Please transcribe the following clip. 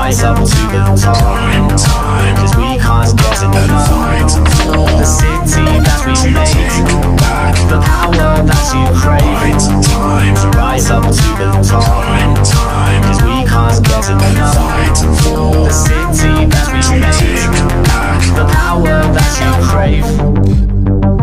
rise up to the top, 'cause we can't get enough. The city that we made, the power that you crave, to rise up to the top, 'cause we can't get enough. The city that we made, the power that you crave.